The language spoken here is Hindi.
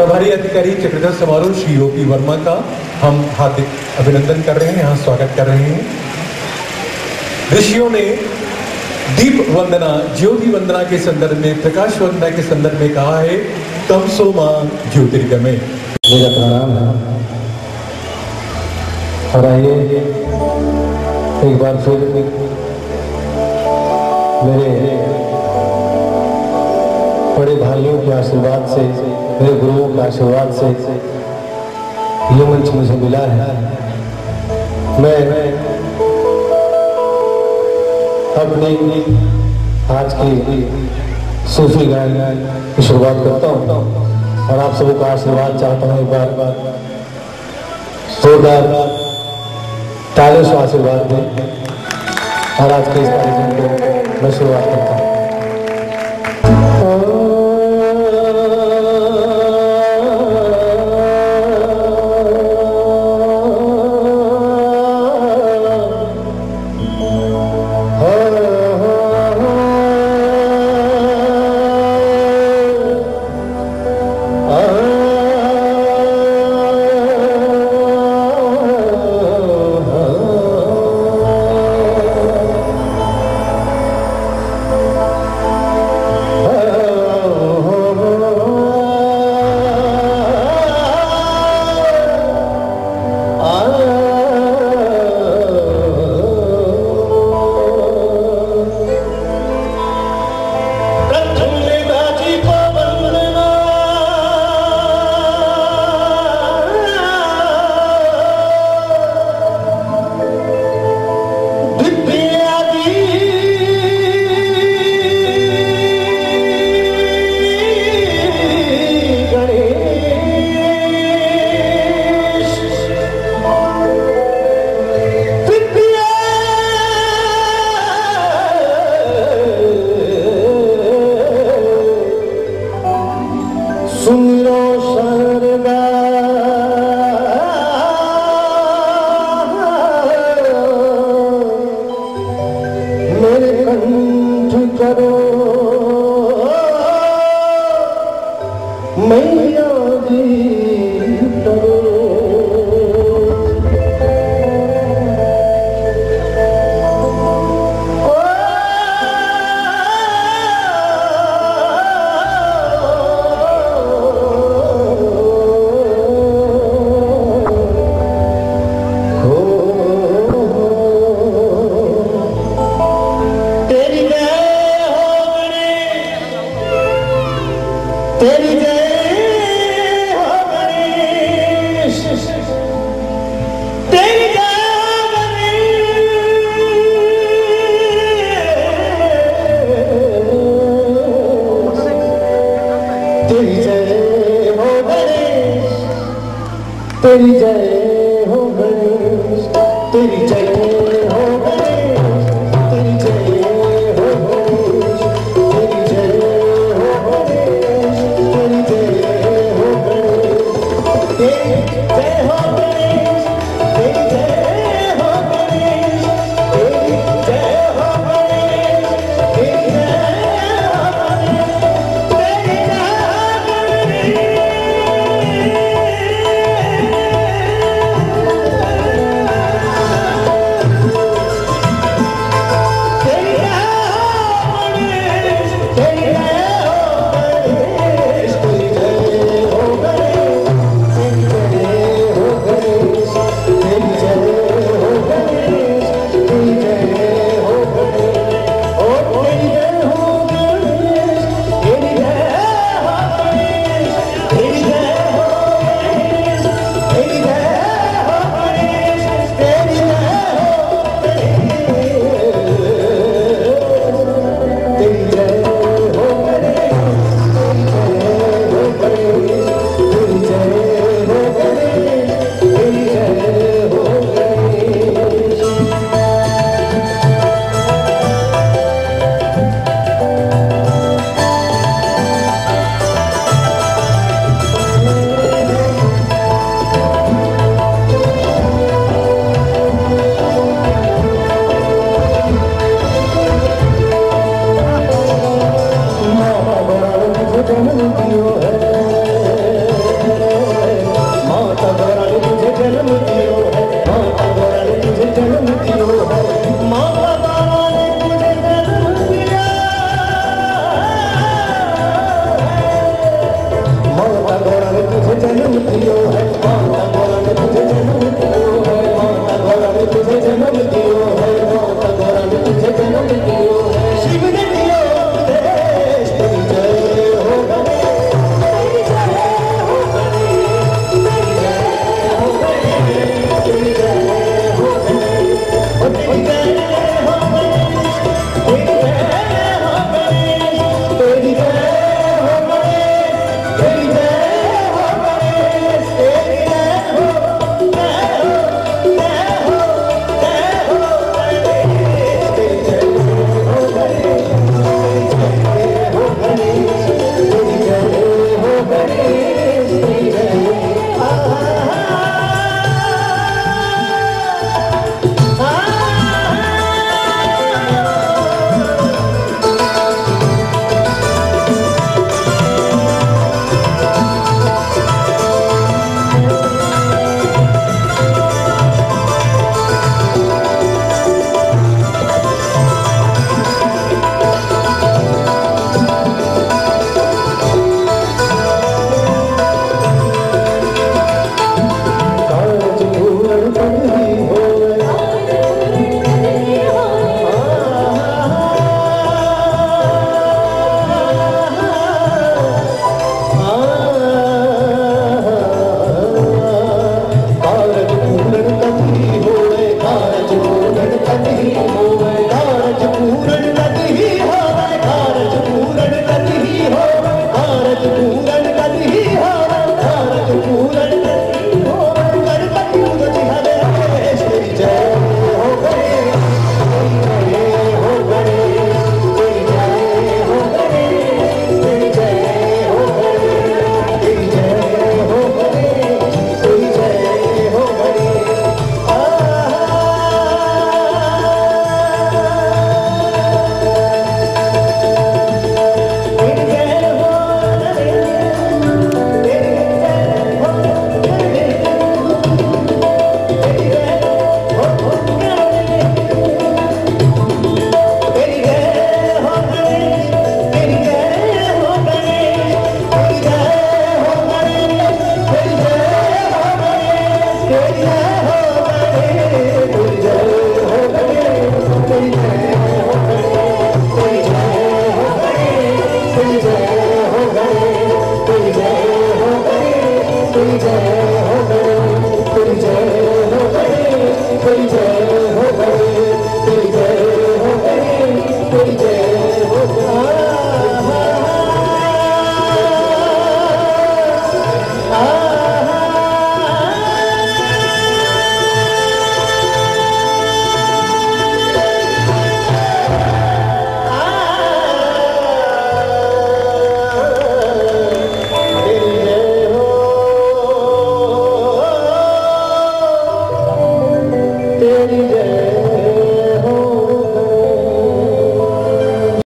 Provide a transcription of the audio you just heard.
प्रभारी अधिकारी चक्रधर समारोह श्री ओपी वर्मा का हम हार्दिक अभिनंदन कर रहे हैं, यहाँ स्वागत कर रहे हैं। ऋषियों ने दीप वंदना, ज्योति वंदना के संदर्भ में, प्रकाश वंदना के संदर्भ में कहा है तमसो मां ज्योतिर्गमय। मेरा प्रणाम है और आइए एक बार फिर मेरे बड़े भाइयों के आशीर्वाद से, मेरे गुरुओं के आशीर्वाद से ये मंच मुझे मिला है। मैं अपनी आज की सूफी गायन की शुरुआत करता हूँ और आप सबों का आशीर्वाद चाहता हूँ। एक बार जोरदार तालियों से आशीर्वाद दें और आज के इस कार्यक्रम को मैं शुरुआत करता हूँ। तेरी जय हो गणेश, तेरी जय हो गणेश, तेरी जय हो गणेश, तेरी जय हो गणेश, तेरी जय हो गणेश, तेरी जय हो गणेश, तेरी जय हो गणेश, तेरी जय हो गणेश, तेरी जय हो गणेश, तेरी जय हो गणेश। गए